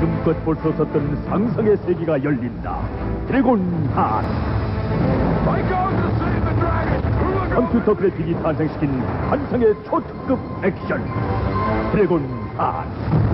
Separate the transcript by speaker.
Speaker 1: 지금껏 볼 수 없었던 상상의 세계가 열린다. 드래곤 핫. 컴퓨터 그래픽이 탄생시킨 환상의 초특급 액션. 드래곤 핫.